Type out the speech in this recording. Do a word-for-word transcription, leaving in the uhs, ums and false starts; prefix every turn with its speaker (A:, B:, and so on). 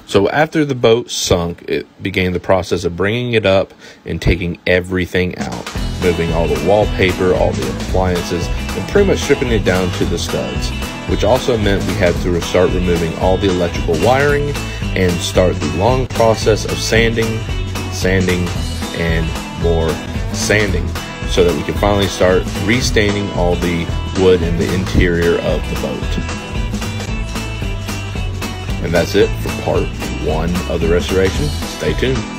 A: So after the boat sunk, it began the process of bringing it up and taking everything out, moving all the wallpaper, all the appliances, and pretty much stripping it down to the studs, which also meant we had to start removing all the electrical wiring and start the long process of sanding, sanding, and more sanding, so that we could finally start restaining all the wood in the interior of the boat. And that's it for part one of the restoration. Stay tuned.